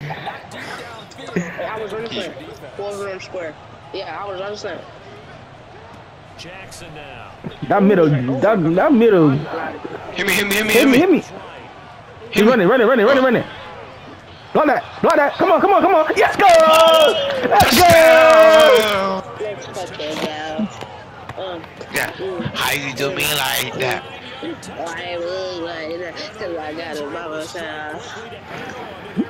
I was understand. Over on square. Yeah, I was understand. Jackson now. That middle. That middle. Hit me. Hit me. He's running. Block that. Come on. Let's go. Let's go. Let's fucking go. Yeah. How you do me like that? I look like that because I got a mama child.